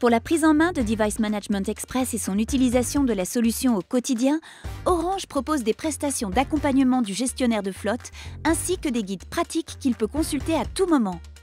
Pour la prise en main de Device Management Express et son utilisation de la solution au quotidien, Orange propose des prestations d'accompagnement du gestionnaire de flotte ainsi que des guides pratiques qu'il peut consulter à tout moment.